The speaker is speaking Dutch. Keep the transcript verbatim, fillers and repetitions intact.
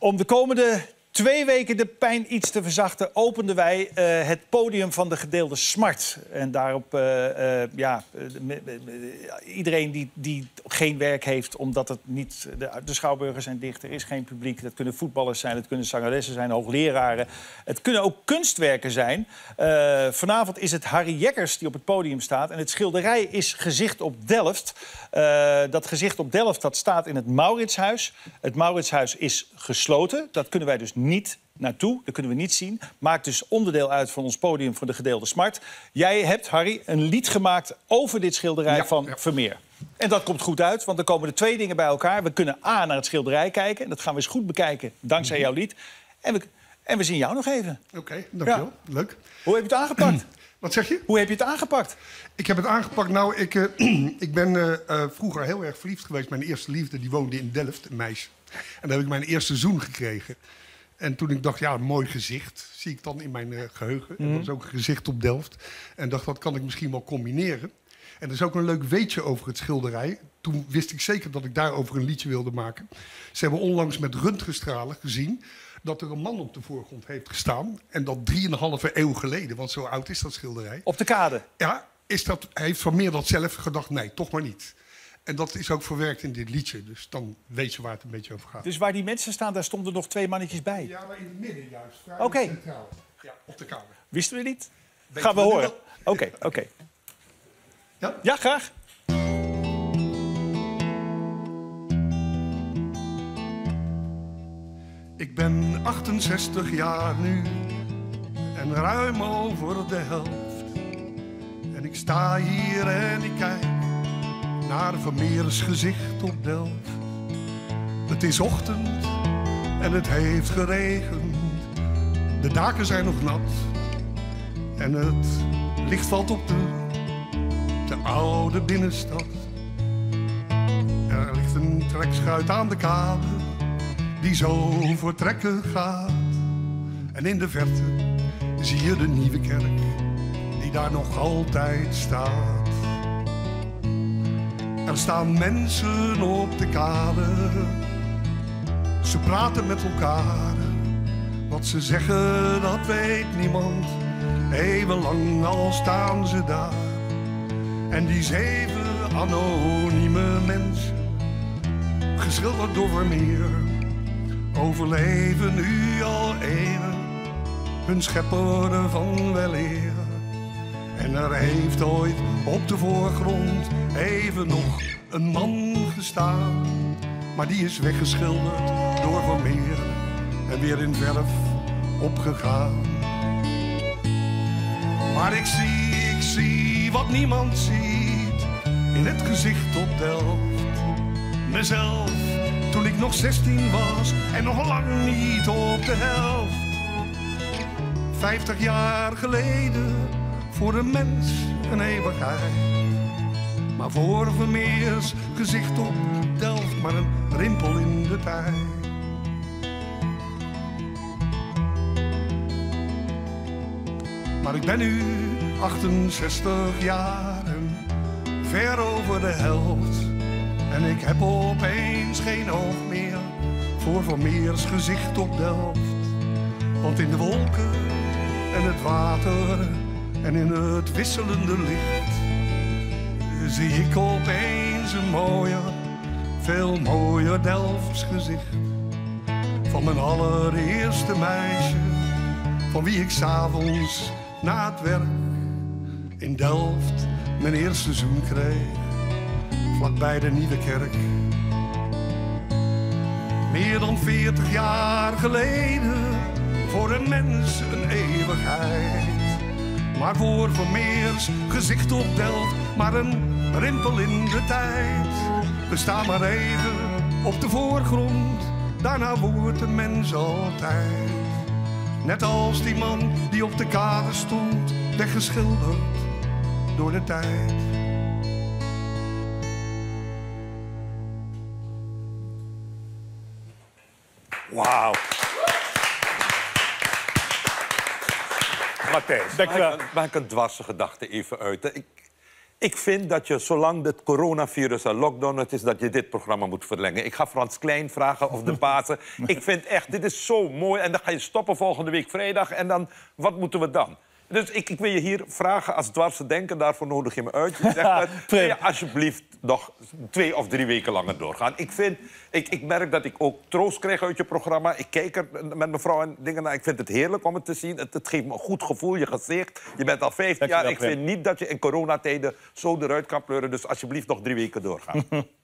Om de komende twee weken de pijn iets te verzachten, openden wij uh, het podium van de gedeelde smart. En daarop, uh, uh, ja, uh, iedereen die, die geen werk heeft, omdat het niet... De, de schouwburgers zijn dicht, er is geen publiek. Dat kunnen voetballers zijn, dat kunnen zangeressen zijn, hoogleraren. Het kunnen ook kunstwerken zijn. Uh, vanavond is het Harry Jekkers die op het podium staat. En het schilderij is Gezicht op Delft. Uh, dat Gezicht op Delft dat staat in het Mauritshuis. Het Mauritshuis is gesloten. Dat kunnen wij dus niet naartoe. Dat kunnen we niet zien. Maakt dus onderdeel uit van ons podium voor de gedeelde smart. Jij hebt, Harry, een lied gemaakt over dit schilderij ja, van ja. Vermeer. En dat komt goed uit, want er komen er twee dingen bij elkaar. We kunnen A, naar het schilderij kijken. En dat gaan we eens goed bekijken, dankzij jouw lied. En we, en we zien jou nog even. Oké, okay, dankjewel. Ja. Leuk. Hoe heb je het aangepakt? Wat zeg je? Hoe heb je het aangepakt? Ik heb het aangepakt. Nou, ik, uh, ik ben uh, uh, vroeger heel erg verliefd geweest. Mijn eerste liefde die woonde in Delft, een meisje. En daar heb ik mijn eerste zoen gekregen. En toen ik dacht, ja, een mooi gezicht zie ik dan in mijn uh, geheugen. Mm. En dat is ook een gezicht op Delft. En dacht, dat kan ik misschien wel combineren. En er is ook een leuk weetje over het schilderij. Toen wist ik zeker dat ik daarover een liedje wilde maken. Ze hebben onlangs met röntgenstralen gezien dat er een man op de voorgrond heeft gestaan. En dat drieënhalve eeuw geleden, want zo oud is dat schilderij. Op de kade? Ja, is dat, heeft Vermeer dat zelf gedacht, nee, toch maar niet. En dat is ook verwerkt in dit liedje, dus dan weet je waar het een beetje over gaat. Dus waar die mensen staan, daar stonden nog twee mannetjes bij? Ja, maar in het midden juist. Oké. Okay. Ja, op de kade. Wisten we niet? Weet Gaan we, we horen. Oké, okay, oké. Okay. Ja? Ja, graag. Ik ben achtenzestig jaar nu en ruim over de helft. En ik sta hier en ik kijk naar Vermeers gezicht op Delft. Het is ochtend en het heeft geregend. De daken zijn nog nat en het licht valt op de, de oude binnenstad. Er ligt een trekschuit aan de kade die zo vertrekken gaat. En in de verte zie je de nieuwe kerk die daar nog altijd staat. Er staan mensen op de kade, ze praten met elkaar. Wat ze zeggen, dat weet niemand, eeuwenlang al staan ze daar. En die zeven anonieme mensen, geschilderd door Vermeer, overleven nu al eeuwen hun schepper van weleer. En er heeft ooit op de voorgrond even nog een man gestaan, maar die is weggeschilderd door Vermeer en weer in verf opgegaan. Maar ik zie, ik zie wat niemand ziet in het gezicht op Delft. Mezelf, toen ik nog zestien was en nog lang niet op de helft. Vijftig jaar geleden, voor een mens een eeuwigheid. Maar voor Vermeers gezicht op Delft maar een rimpel in de tijd. Maar ik ben nu achtenzestig jaar en ver over de helft. En ik heb opeens geen oog meer voor Vermeers gezicht op Delft. Want in de wolken en het water en in het wisselende licht zie ik opeens een mooier, veel mooier Delfts gezicht. Van mijn allereerste meisje, van wie ik 's avonds na het werk in Delft mijn eerste zoen kreeg, vlakbij de Nieuwe Kerk. Meer dan veertig jaar geleden, voor een mens een eeuwigheid. Maar voor Vermeers gezicht op Delft maar een rimpel in de tijd. We staan maar even op de voorgrond, daarna wordt de mens altijd. Net als die man die op de kade stond, weggeschilderd door de tijd. Wauw. Matthijs, mag ik, mag ik een dwarse gedachte even uiten? Ik, Ik vind dat je, zolang het coronavirus een lockdown het is, dat je dit programma moet verlengen. Ik ga Frans Klein vragen of de Pasen. Ik vind echt, dit is zo mooi. En dan ga je stoppen volgende week vrijdag. En dan, wat moeten we dan? Dus ik, ik wil je hier vragen als dwarse denken. Daarvoor nodig je me uit. Je zegt dat, wil je alsjeblieft nog twee of drie weken langer doorgaan. Ik, vind, ik, ik merk dat ik ook troost krijg uit je programma. Ik kijk er met mijn vrouw en dingen naar. Ik vind het heerlijk om het te zien. Het, het geeft me een goed gevoel, je gezicht. Je bent al vijftien jaar. Ik vind niet dat je in coronatijden zo eruit kan pleuren. Dus alsjeblieft nog drie weken doorgaan.